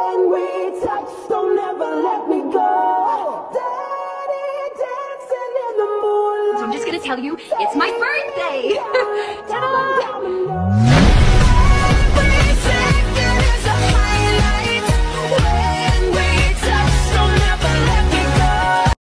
When we touch, don't ever let me go. Daddy dancing in the moonlight. So I'm just gonna tell you, it's my birthday!